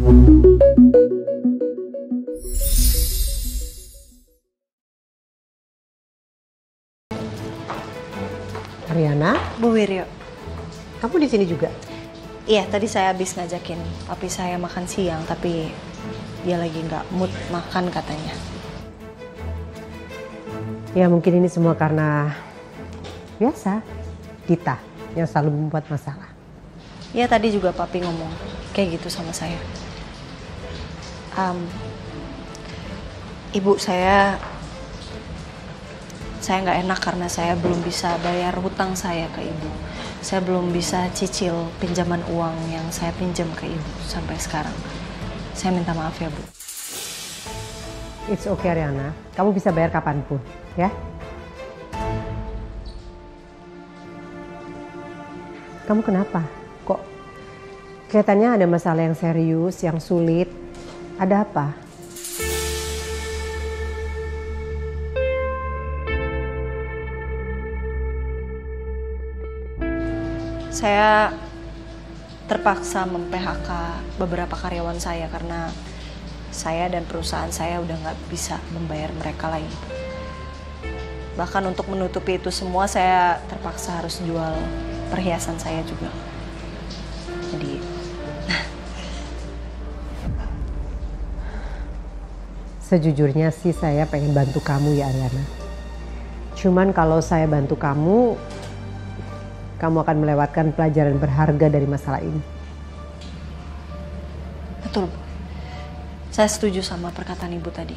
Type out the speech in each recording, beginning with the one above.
Ariana, Bu Wiryo. kamu di sini juga? Iya, tadi saya habis ngajakin papi saya makan siang, tapi dia lagi nggak mood makan katanya. Ya mungkin ini semua karena biasa, Dita yang selalu membuat masalah. Iya, tadi juga papi ngomong kayak gitu sama saya. Ibu saya nggak enak karena saya belum bisa bayar hutang saya ke ibu. Saya belum bisa cicil pinjaman uang yang saya pinjam ke ibu sampai sekarang. Saya minta maaf ya, Bu. It's okay Ariana, kamu bisa bayar kapanpun, ya. Kamu kenapa? Kok kelihatannya ada masalah yang serius, yang sulit? Ada apa? Saya terpaksa mem-PHK beberapa karyawan saya karena saya dan perusahaan saya udah nggak bisa membayar mereka lagi. Bahkan untuk menutupi itu semua saya terpaksa harus jual perhiasan saya juga. Jadi sejujurnya sih saya pengen bantu kamu ya Ariana. Cuman kalau saya bantu kamu akan melewatkan pelajaran berharga dari masalah ini. betul, Bu. Saya setuju sama perkataan Ibu tadi.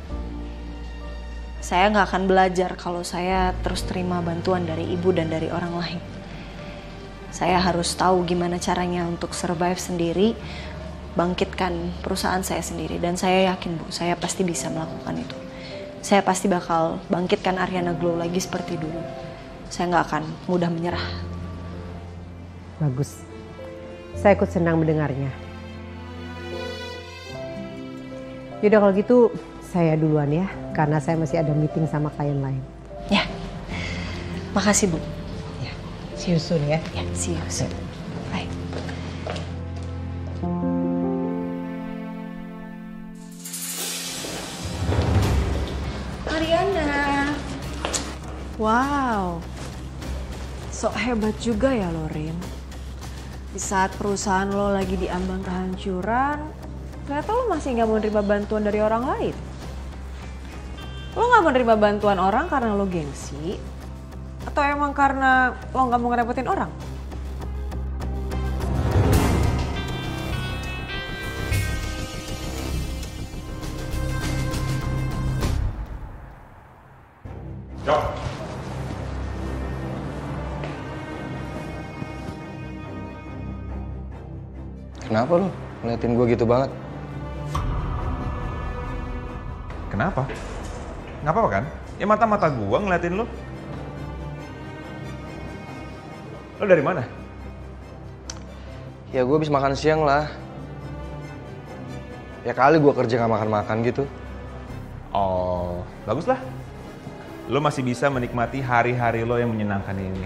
Saya nggak akan belajar kalau saya terus terima bantuan dari Ibu dan dari orang lain. Saya harus tahu gimana caranya untuk survive sendiri, bangkitkan perusahaan saya sendiri. Dan saya yakin, Bu, saya pasti bisa melakukan itu. Saya pasti bakal bangkitkan Ariana Glow lagi seperti dulu. Saya nggak akan mudah menyerah. Bagus. Saya ikut senang mendengarnya. Yaudah kalau gitu saya duluan ya, karena saya masih ada meeting sama klien lain. Ya, makasih Bu. Ya, see you soon ya. Ya, see you soon. Bye. Ariana. Wow. Sok hebat juga ya lo, Rin. Di saat perusahaan lo lagi diambang kehancuran, ternyata lo masih nggak mau nerima bantuan dari orang lain. Lo nggak mau nerima bantuan orang karena lo gengsi? Atau emang karena lo nggak mau ngerepotin orang? Jok. Kenapa lu ngeliatin gue gitu banget? Kenapa? Nggak apa-apa kan? Ya mata-mata gua ngeliatin lu. Lu dari mana? Ya gue habis makan siang lah. Ya kali gue kerja nggak makan-makan gitu. Oh, bagus lah. Lu masih bisa menikmati hari-hari lo yang menyenangkan ini.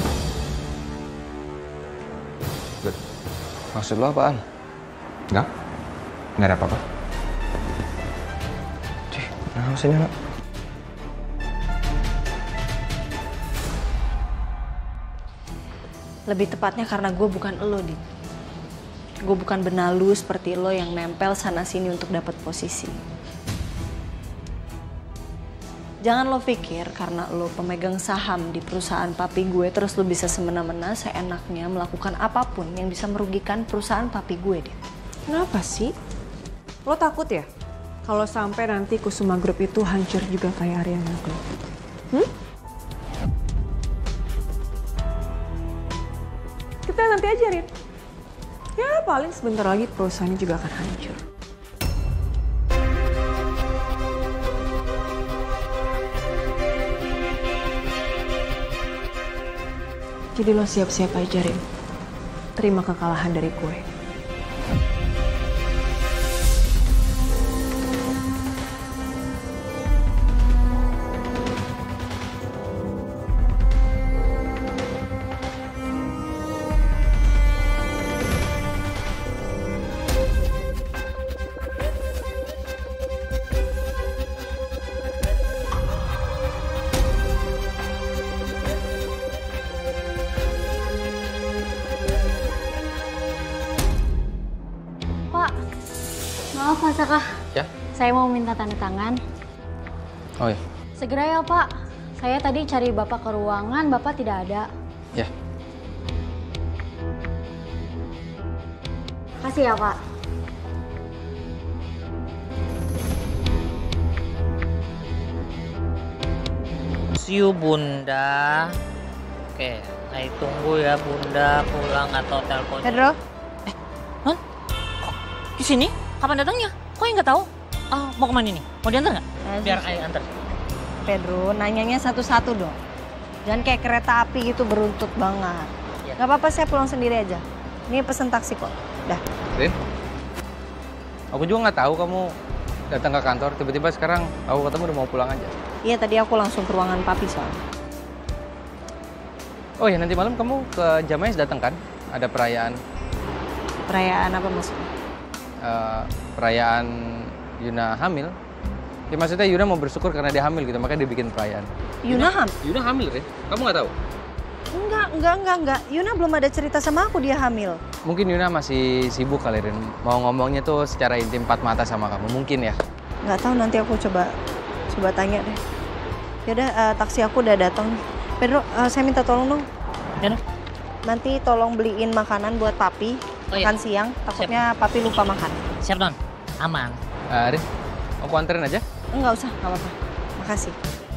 Good. Maksud lo apaan? Nggak ada apa-apa. Cih, nah sini nak. Lebih tepatnya karena gue bukan elo, Dit. Gue bukan benalu seperti lo yang nempel sana-sini untuk dapat posisi. Jangan lo pikir karena lo pemegang saham di perusahaan papi gue terus lo bisa semena-mena seenaknya melakukan apapun yang bisa merugikan perusahaan papi gue, Dit. Kenapa sih? Lo takut ya? Kalau sampai nanti Kusuma Group itu hancur juga kayak Ariana Glow. Kita nanti aja, Rin. Ya paling sebentar lagi perusahaannya juga akan hancur. Jadi lo siap-siap aja, Rin. Terima kekalahan dari gue. Pak. Maaf Pak Saka. Ya? Saya mau minta tanda tangan. Oh ya? Segera ya Pak. Saya tadi cari Bapak ke ruangan, Bapak tidak ada. Ya. Kasih ya Pak. See you Bunda. Oke, saya tunggu ya Bunda pulang atau telepon. Pedro, Hah? Kok di sini? Kapan datangnya? Kok yang nggak tahu? Ah, mau kemana nih? Mau diantar nggak? Biar Ayah antar. Pedro, nanyanya satu-satu dong. Jangan kayak kereta api gitu beruntut banget. Iya. Gak apa-apa, saya pulang sendiri aja. Ini pesen taksi kok. Dah. Rin? Aku juga nggak tahu kamu datang ke kantor. Tiba-tiba sekarang aku ketemu udah mau pulang aja. Iya, tadi aku langsung ke ruangan papi soalnya. Oh ya, nanti malam kamu ke Jamais datang kan? Ada perayaan. Perayaan apa maksudnya? Perayaan Yuna hamil. Ya maksudnya Yuna mau bersyukur karena dia hamil gitu, makanya dia bikin perayaan. Yuna Yuna hamil, Rin? Kamu nggak tahu? Enggak. Yuna belum ada cerita sama aku dia hamil. Mungkin Yuna masih sibuk kali, Rin. Mau ngomongnya tuh secara intim empat mata sama kamu. Mungkin ya? Nggak tahu, nanti aku coba tanya deh. Yaudah, taksi aku udah datang. Pedro, saya minta tolong dong. Ya, Noh. Nanti tolong beliin makanan buat papi. Oh, iya. Makan siang, takutnya papi lupa makan. Siap Don, aman. Rin, aku anterin aja. Enggak usah, nggak apa-apa. Makasih.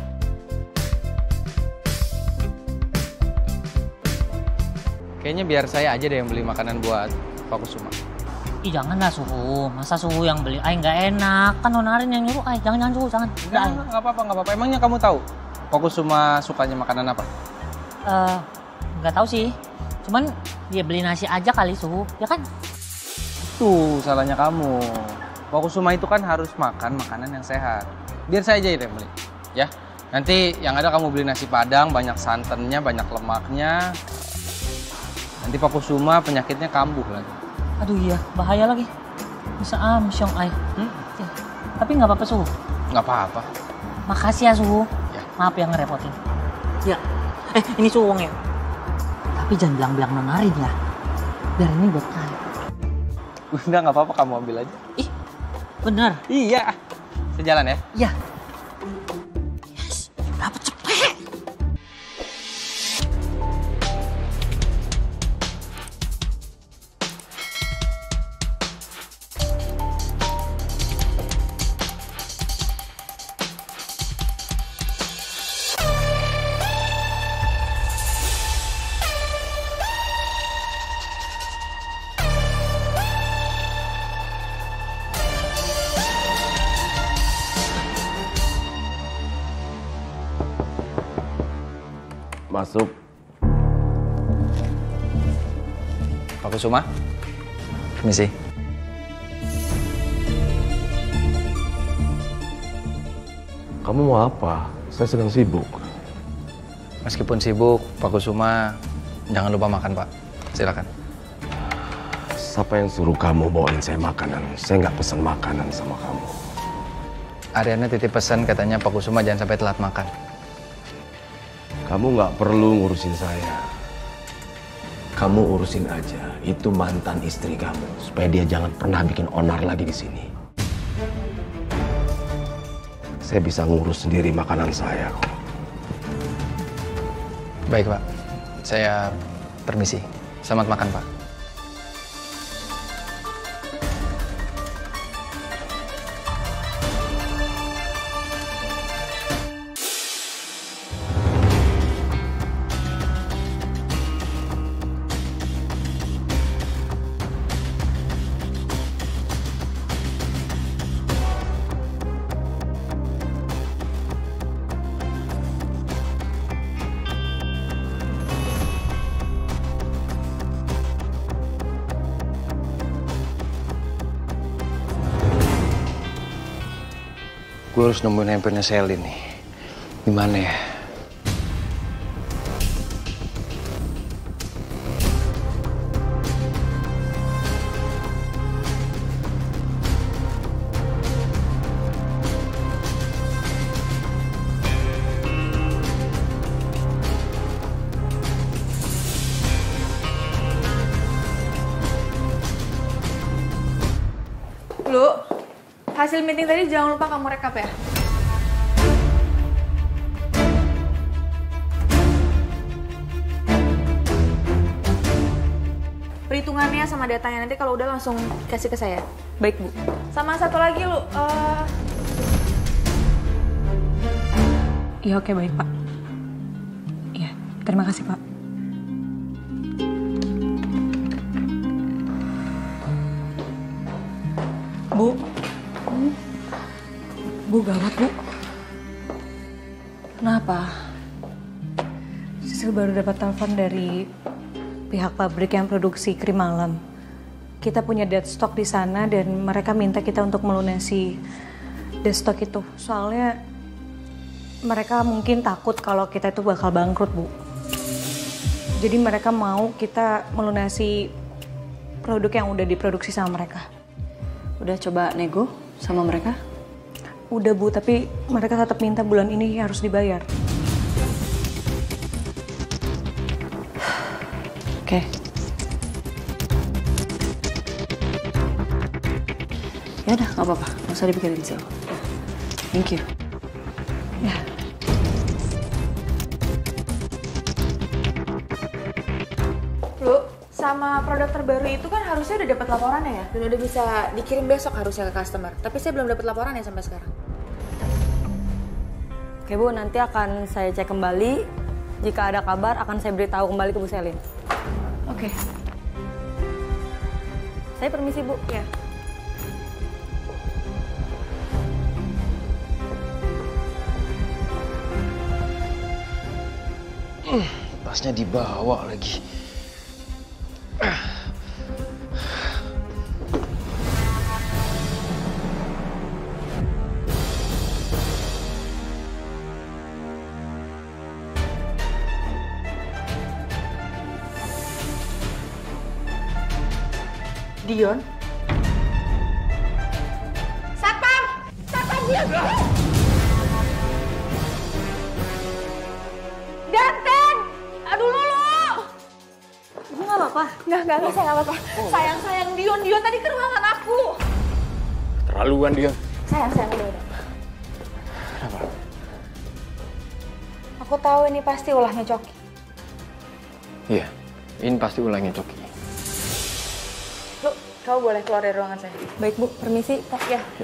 Kayaknya biar saya aja deh yang beli makanan buat Pak Kusuma. Ih janganlah Suhu, masa Suhu yang beli? Ay nggak enak, kan Nonarin yang nyuruh. Ay jangan Suhu, jangan. Udah, Ay. Nggak apa-apa. Emangnya kamu tahu Pak Kusuma sukanya makanan apa? Nggak tahu sih. Cuman dia beli nasi aja kali Suhu, ya kan? Tuh, salahnya kamu. Pak Kusuma itu kan harus makan makanan yang sehat. Biar saya aja yang beli, ya. Nanti yang ada kamu beli nasi Padang, banyak santannya, banyak lemaknya. Nanti Pak Kusuma penyakitnya kambuh lagi. Aduh iya, bahaya lagi. Bisa amsyong Ay. Ya, tapi nggak apa-apa Suhu. Nggak apa-apa. Makasih ya Suhu. Ya. Maaf ya ngerepotin. Ya. Ini Suhu uangnya. Tapi jangan bilang-bilang Nonarin ya. Biar ini buat Ay. Udah nggak apa-apa, kamu ambil aja. Ih, bener. Iya. Saya jalan ya. Iya. Yes, dapat cepet. Masuk. Pak Kusuma. Permisi. Kamu mau apa? Saya sedang sibuk. Meskipun sibuk, Pak Kusuma jangan lupa makan, Pak. Silakan. Siapa yang suruh kamu bawain saya makanan? Saya nggak pesan makanan sama kamu. Ariana titip pesan katanya Pak Kusuma jangan sampai telat makan. Kamu nggak perlu ngurusin saya. Kamu urusin aja. Itu mantan istri kamu. Supaya dia jangan pernah bikin onar lagi di sini. Saya bisa ngurus sendiri makanan saya kok. Baik, Pak. Saya permisi. Selamat makan, Pak. Gue harus nemuin handphonenya Sally nih. Gimana ya? Lu, hasil meeting tadi jangan lupa kamu rekap ya. Perhitungannya sama datanya nanti kalau udah langsung kasih ke saya. Baik, Bu. Sama satu lagi lu, Iya, oke, baik, Pak. Iya, terima kasih, Pak. Bu. Bu, gawat, Bu. Kenapa? Sisil baru dapat telepon dari pihak pabrik yang produksi krim malam. Kita punya dead stock di sana dan mereka minta kita untuk melunasi dead stock itu. Soalnya mereka mungkin takut kalau kita itu bakal bangkrut, Bu. Jadi mereka mau kita melunasi produk yang udah diproduksi sama mereka. Udah coba nego sama mereka? Udah, Bu, tapi mereka tetap minta bulan ini harus dibayar. Oke. Ya udah, nggak apa-apa. Nggak usah dipikirin, Sil. Thank you. Ya. Lu, sama produk terbaru itu kan harusnya udah dapat laporannya ya? Dan udah bisa dikirim besok harusnya ke customer. Tapi saya belum dapat laporannya sampai sekarang. Oke, Bu, nanti akan saya cek kembali. Jika ada kabar, akan saya beritahu kembali ke Bu Selin. Oke. Saya permisi, Bu. Ya. Tasnya dibawa lagi. Dion? Satpam! Satpam, Dion! Danten! Aduh, Lulu! Ibu nggak apa-apa? Nggak, saya nggak apa-apa. Sayang, Dion tadi ke ruangan aku. Terlaluan dia. Sayang, udah. Kenapa? Aku tahu ini pasti ulahnya Coki. Iya, ini pasti ulangnya Coki. Lu, kamu boleh keluar dari ruangan saya. Baik, Bu. Permisi. Ya. Ya.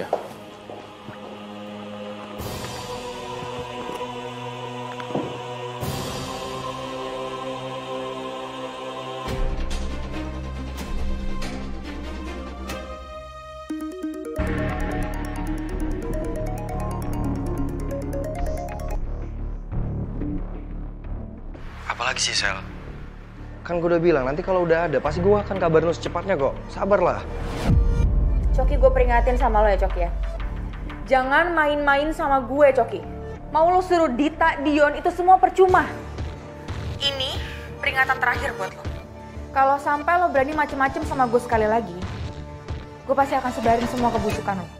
Apalagi sih, Sel? Kan gue udah bilang, nanti kalau udah ada, pasti gue akan kabarin lo secepatnya kok. Sabarlah. Coki, gue peringatin sama lo ya, Coki ya. Jangan main-main sama gue, Coki. Mau lo suruh Dita, Dion, itu semua percuma. Ini peringatan terakhir buat lo. Kalau sampai lo berani macem-macem sama gue sekali lagi, gue pasti akan sebarin semua kebusukan lo.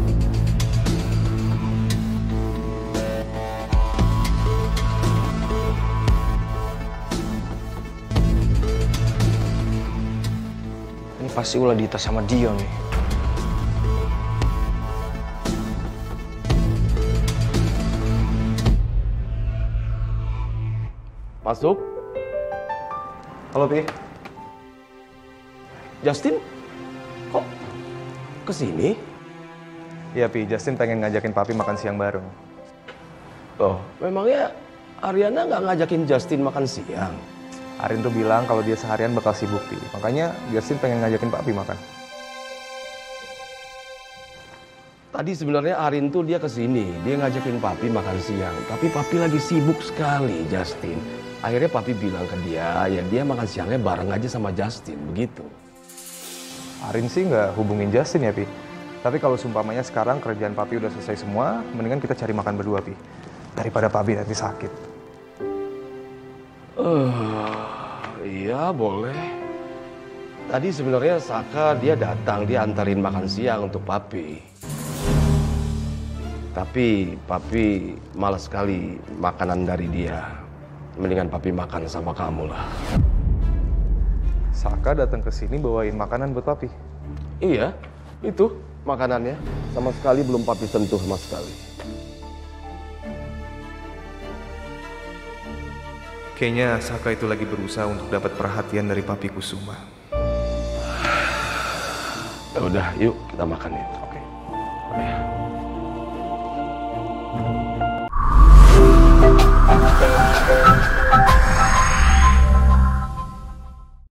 Ini pasti ulah Dita sama Dion nih. Masuk. Halo, Pi. Justin? Kok kesini? Iya, Pi. Justin pengen ngajakin Papi makan siang bareng. Oh, memangnya Ariana nggak ngajakin Justin makan siang? Arin tuh bilang kalau dia seharian bakal sibuk, Pi. Makanya Justin pengen ngajakin Papi makan. Tadi sebenarnya Arin tuh dia kesini, dia ngajakin Papi makan siang. Tapi Papi lagi sibuk sekali, Justin. Akhirnya Papi bilang ke dia, ya dia makan siangnya bareng aja sama Justin, begitu. Arin sih nggak hubungin Justin ya, Pi. Tapi kalau sumpamanya sekarang kerjaan Papi udah selesai semua, mendingan kita cari makan berdua, Pi. Daripada Papi nanti sakit. Iya boleh. Tadi sebenarnya Saka dia datang, dia antarin makan siang untuk Papi. Tapi Papi malas sekali makanan dari dia. Mendingan Papi makan sama kamu lah. Saka datang ke sini bawain makanan buat Papi. Iya, itu makanannya. Sama sekali belum papi sentuh sama sekali. Kayaknya Saka itu lagi berusaha untuk dapat perhatian dari Papi Kusuma. Ya udah, yuk kita makan itu. Oke. Ya.